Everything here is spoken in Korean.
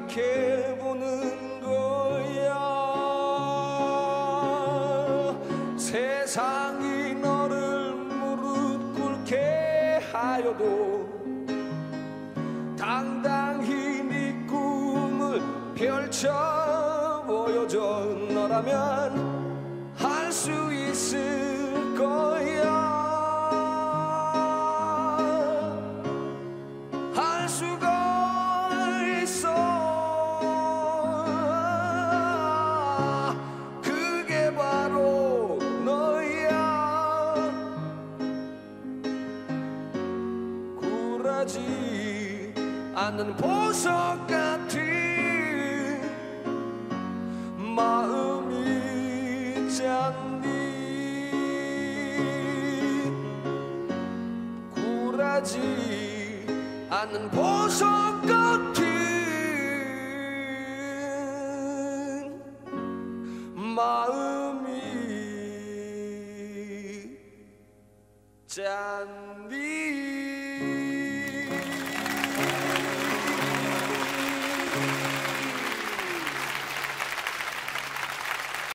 생각해보는 거야. 세상이 너를 무릎 꿇게 하여도 당당히 네 꿈을 펼쳐 보여줘. 너라면 할 수 있을 거야. 할 수가 있어. 그게 바로 너야. 굴하지 않는 보석 같은 마음이 있잖니. 굴하지 않는 보석 같은 마음이 있잖니.